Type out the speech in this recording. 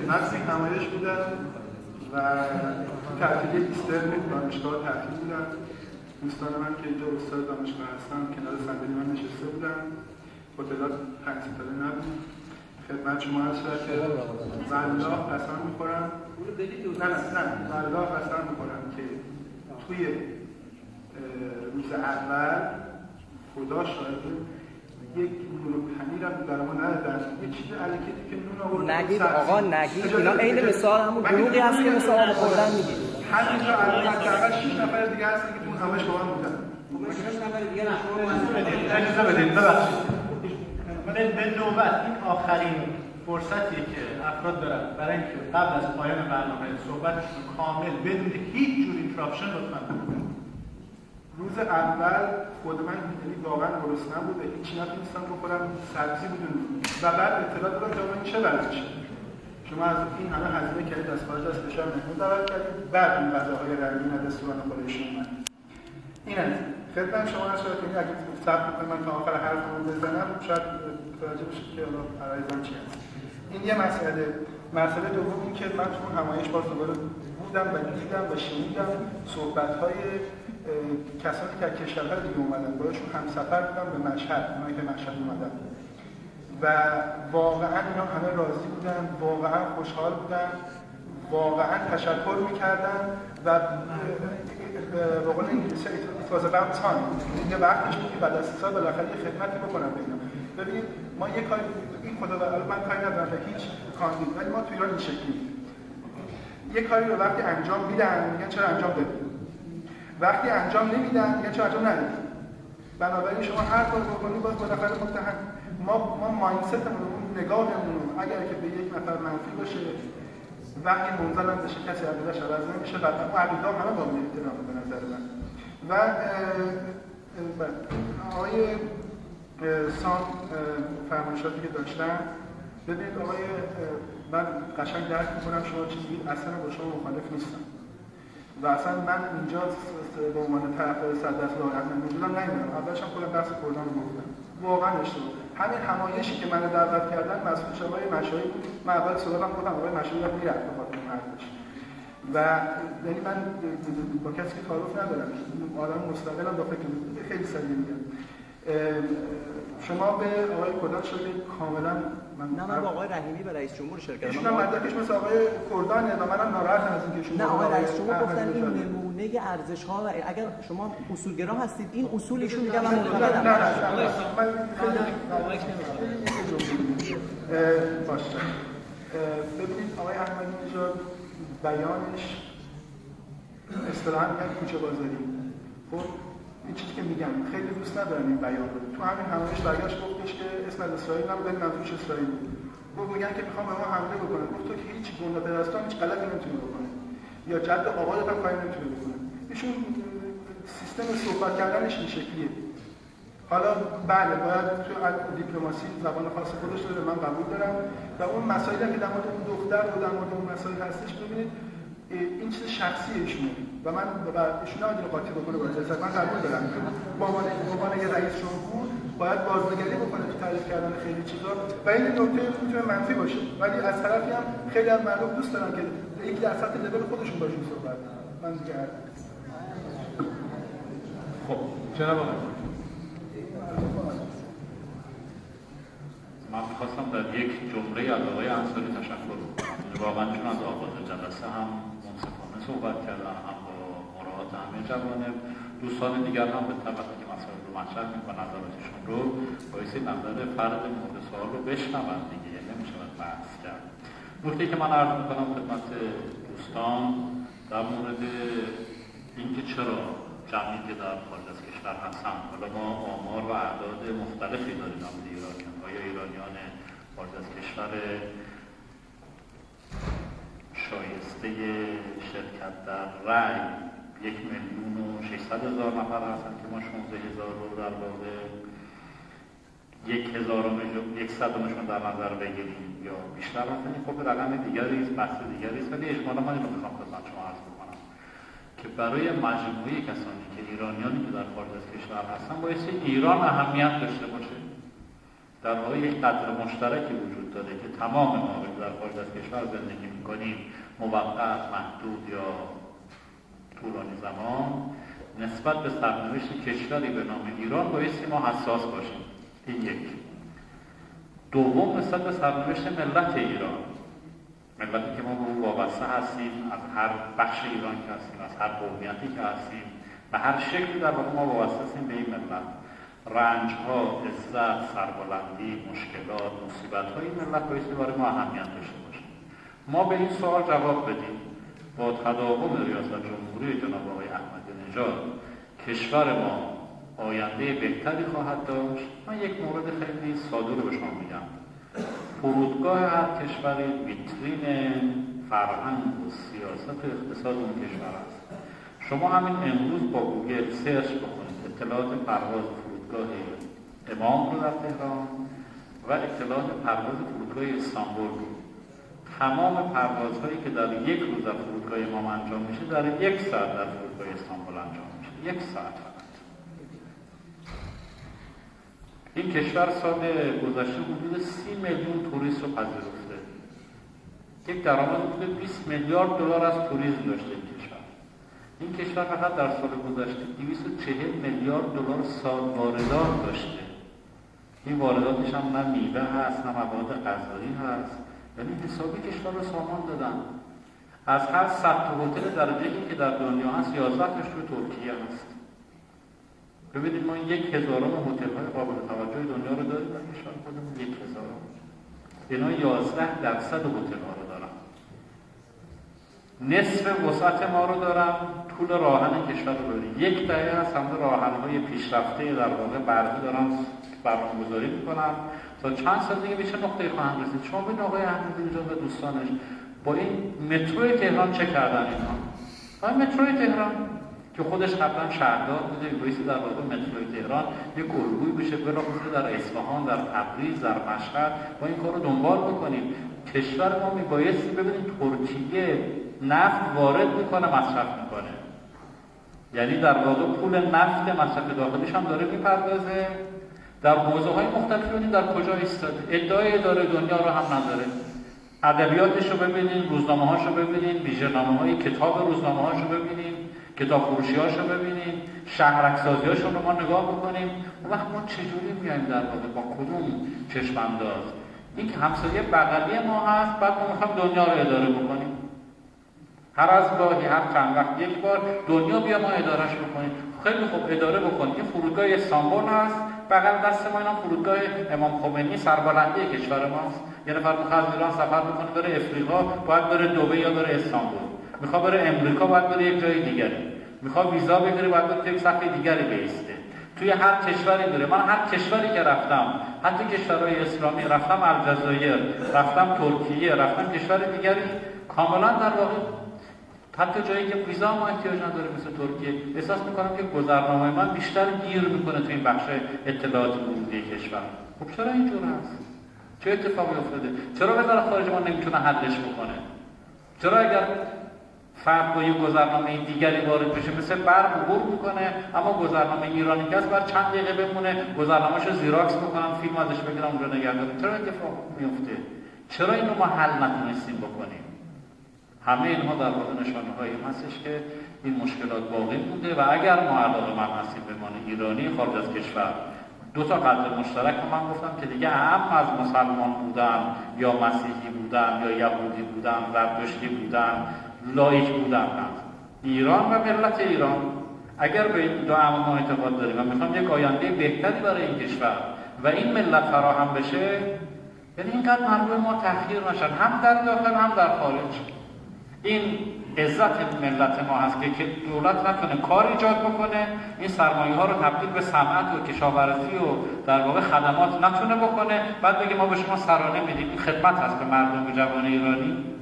خدمت یک نمایش بودم و تعطیلی ایستر بود، دانشگاه تعطیل بودن. دوستان من که اینجا استاد دانشگاه هستن کنار صندلی من نشسته بودن. هتلات 5 ستاره نبود. خدمت شما عرض شد که والله قسم می‌خورم نه والله قسم می‌خورم که توی روز اول خدا شاهده یک نون پنیرم برام ندادن، یه چیز الکیتی که نون آورد. نگید آقا نگید، اینا عین مثال همون دروغی هست که مثال خوردن میگید. همینجا الان حداقل 6 نفر دیگه هستن که اون همش با من بودن. 6 نفر دیگه شما اجازه بدید ببخشید. به نوبت این آخرین فرصتیه که افراد دارن برای اینکه قبل از پایان برنامه صحبتشون کامل بدون هیچ جور اینتراپشن لطفاً بکنن. روز اول خود من یعنی واقعا گرسنه بود، هیچی نتونستم بخورم، سبزی بود و بعد اطلاع دادم که این چه ورزشه. شما از این همه هزینه کردید، از خارج از کشور مهمون دعوت کردید، بعد این غذاهای رنگین از رستوران خودشون اومد. این است. خدمت شما هست که اگه صبر کنید من تا آخر حرفمو بزنم شاید متوجه بشید که حالا عرایزم چی هست. این یه مسئله دوم این که من تو همایش باز دوباره بودم و دیدم و شنیدم صحبت‌های کسانی که از کشورهای دیگه اومدن، باشون همسفر بودم به مشهد، اونایی که مشهد اومدن و واقعا اینا همه راضی بودن، واقعا خوشحال بودن، واقعا تشکر میکردن و به قول انگلیسی it was about time. یه وقتش بود که بعد از 3 سال بالاخره یه خدمتی بکنم به اینا. ببینید ما یه کاری این خدا من کاری ندارم به هیچ کاندید، ولی ما تو ایران این شکلی یه کاری رو وقتی انجام میدن میگن چرا انجام دادی، وقتی انجام نمیدن میگن چرا انجام ندادی. بنابراین شما هر کاری بکنید باز بالاخره متهم ما مایندستمون اون نگاهمون اگر که به یک نفر منفی باشه وقتی منزل هم بشه کسی عقیده‌اش عوض نمیشه، بعد اون عقیده همه با احترام به نظر من. و آقای سام فرمایشاتی که داشتن، ببینید آقای من قشنگ درک می‌کنم شما چی میگید، اصلا با شما مخالف نیستم و اصلا من اینجا به عنوان طرفدار 100% راهنمایی موجودم نمی‌دونم. اولش هم خودم درس کردن رو گفتم واقعا اشتباه. همین همایشی که منو دعوت کردن مسئولش آقای مشایی بود. من اول صحبتم گفتم آقای مشایی رو میرفت بخاطر اون حرفش و یعنی من با کسی که تعارف ندارم، آدم مستقلم با فکر خیلی سریع میگم. شما به آقای کردان شده کاملا من با آقای رحیمی و رئیس جمهور شرکت ایشون هم مدرکش مثل آقای کردانه و منم ناراحتم از اینکه شما نه آقای رئیس جمهور گفتن این نمونه ارزش‌ها و اگر شما اصولگرا هستید این اصول ایشون میگن من معتقدم. نه من خیلی باشه. ببینید آقای احمدی نژاد بیانش اصطلاحاً میگن کوچه بازاری. خب این چیزی که میگم خیلی دوست ندارم این بیان رو. تو همین همایش برگشت گفتش که اسم از اسرائیل نبود ولی منظورش اسرائیل بود. گفت میگن که میخوام به ما حمله بکنن. گفت تو که هیچ گناه پرستان هیچ غلطی نمیتونه بکنه یا جد آبادت هم کاری نمیتونه بکنه. ایشون سیستم صحبت کردنش این شکلیه. حالا بله باید تو دیپلماسی زبان خاص خودش داره، من قبول دارم و اون مسائلی که در مورد اون دختر و در مورد اون مسائل هستش ببینید این چیز شخصی ایشونه و من ایشون نمیدونه قاطی بکنه با جلسه. من قبول دارم با عنوان یه رئیس جمهور باید بازنگری بکنه تو تعریف کردن خیلی چیزا و این نکته میتونه منفی باشه، ولی از طرفی هم خیلی از مردم دوست دارن که یکی از سطح لول خودشون باشون صحبت کنن. من دیگه خب جناب آقای من می‌خواستم در یک جمله از آقای انصاری تشکر کنم. واقعا چون از آغاز جلسه هم منصفانه صحبت کردن، هم با مراعات همه جوانب، دوستان دیگر هم به طبقه که مسائل رو مطرح می‌کنن نظراتشون رو باعث نظر فرد مورد سوال رو بشنون دیگه، نمیشه بحث کرد. نکته‌ای که من عرض می‌کنم خدمت دوستان در مورد اینکه چرا جمعی که در خارج از کشور هستن، حالا ما آمار و اعداد مختلفی داریم از ایرانیان، آیا ایرانیان خارج از کشور شایسته شرکت در رأی 1,600,000 نفر هستن که ما 16,000 رو در واقع 1/100 در نظر بگیریم یا بیشتر هستن. خب رقم دیگری است، بحث دیگری است، ولی اجمالا من اینو میخوام خدمت شما عرض بکنم که برای مجموعه کسانی که ایرانیانی که در خارج از کشور هستن باعث ایران اهمیت داشته باشه در واقع یک قدر مشترکی وجود داره که تمام ما که در خارج از کشور زندگی میکنیم موقت، محدود یا طولانی زمان نسبت به سرنوشت کشوری به نام ایران بایستی ما حساس باشیم. این یک. دوم نسبت به سرنوشت ملت ایران، ملتی که ما به اون وابسته هستیم، از هر بخش ایران که هستیم، از هر قومیتی که هستیم، به هر شکلی در واقع ما وابسته هستیم به این ملت. رنج‌ها، عزت، سربلندی، مشکلات، مصیبت‌های این ملت بایستی برای ما اهمیت داشته باشه. ما به این سوال جواب بدیم با تداوم ریاست جمهوری جناب آقای احمدی نژاد کشور ما آینده بهتری خواهد داشت. من یک مورد خیلی ساده رو به شما میگم. فرودگاه هر کشوری ویترین فرهنگ و سیاست و اقتصاد اون کشور است. شما همین امروز با گوگل سرچ بکنید اطلاعات پرواز فرودگاه امام رو در تهران و اطلاعات پرواز فرودگاه استانبول رو، تمام پروازهایی که در یک روز در فرودگاه امام انجام میشه در یک ساعت در فرودگاه استانبول انجام میشه. یک ساعت فقط. این کشور سال گذشته حدود 30 میلیون توریست رو پذیرفته. یک درآمد حدود 20 میلیارد دلار از توریسم داشته این کشور. این کشور فقط در سال گذشته 240 میلیارد دلار سال واردات داشته. این وارداتش هم نه میوه هست نه مواد غذایی هست. یعنی حسابی کشور رو سامان دادن. از هر 100 هتل درجه‌ای که در دنیا هست 11 تاش تو ترکیه هست. ببینید ما 1000 هتل‌های قابل توجه دنیا رو داریم در کشور خودمون. 1000 اینا 11% هتل‌ها رو دارن. نصف وسعت ما رو دارن. طول راهن کشور رو داریم. 1 دهه از همه راهن‌های پیشرفته در واقع برقی دارن برنامه‌گذاری می‌کنن تا چند سال دیگه به چه نقطه‌ای خواهند رسید. شما ببینید آقای احمدی نژاد و دوستانش با این مترو تهران چه کردن اینا؟ با مترو تهران که خودش قبلا شهردار بوده، بایستی در واقع مترو تهران یک الگویی بشه بلافاصله در اصفهان، در تبریز، در مشهد با این کار رو دنبال بکنیم. کشور ما میبایستی ببینید ترکیه نفت وارد میکنه مصرف میکنه، یعنی در واقع پول نفت مصرف داخلیش هم داره میپردازه. در حوزه‌های مختلف ببینید در کجا ایستاده. ادعای اداره دنیا رو هم نداره. ادبیاتش رو ببینید، روزنامه‌هاش رو ببینید، ویژه‌نامه‌های کتاب روزنامه‌هاش رو ببینید، کتاب فروشی‌هاش رو ببینید، شهرک‌سازی‌هاشون رو ما نگاه بکنیم. اون وقت ما چجوری میایم در واقع با کدوم چشم انداز؟ این که همسایه بغلی ما هست، بعد ما می‌خوایم دنیا رو اداره بکنیم. هر از گاهی هر چند وقت یک بار دنیا بیا ما ادارهش بکنیم. خیلی خوب اداره بکنیم. این فرودگاه استانبول هست، بغل دست ما اینا فرودگاه امام خمینی سربلندی کشور ماست. یه نفر میخواد از ایران سفر بکنه بره افریقا باید بره دبی یا بره استانبول. میخواد بره امریکا باید بره یک جای دیگری. میخواد ویزا بگیره باید بره یک صفحه دیگری بیسته. توی هر کشوری داره. من هر کشوری که رفتم، حتی کشورهای اسلامی رفتم، الجزایر رفتم، ترکیه رفتم، کشور دیگری کاملا در واقع حتی جایی که ویزا ما احتیاج نداره مثل ترکیه، احساس میکنم که گذرنامه من بیشتر گیر میکنه تو این بخش اطلاعات ورودی کشور. خب چرا اینجور هست؟ چه اتفاقی افتاده؟ چرا وزارت خارجه ما نمیتونه حلش بکنه؟ چرا اگر فرد با یک گذرنامه دیگری وارد بشه مثل برق عبور میکنه، اما گذرنامه ایرانی که است بر چند دقیقه بمونه، گذرنامه‌شو زیراکس بکنم، فیلم ازش بگیرم اونجا نگه دارم؟ چرا اتفاق میفته؟ چرا اینو ما حل نتونستیم بکنیم؟ همه اینها در واقع نشانه‌هایی هستش که این مشکلات باقی مونده و اگر ما علاقه‌مند هستیم به عنوان ایرانی خارج از کشور، دو تا قدر مشترک رو من گفتم که دیگه هم از مسلمان بودن یا مسیحی بودن یا یهودی بودن، زرتشتی بودن، لایک بودن هست. ایران و ملت ایران اگر به این دو امر ما اعتقاد داریم و میخوام یک آینده بهتری برای این کشور و این ملت فراهم بشه، یعنی اینقدر مردم ما تحقیر نشن، هم در داخل هم در خارج. این عزت ملت ما هست که دولت نتونه کار ایجاد بکنه، این سرمایه ها رو تبدیل به صنعت و کشاورزی و در واقع خدمات نتونه بکنه، بعد بگه ما به شما سرانه میدیم. این خدمت هست به مردم جوان ایرانی.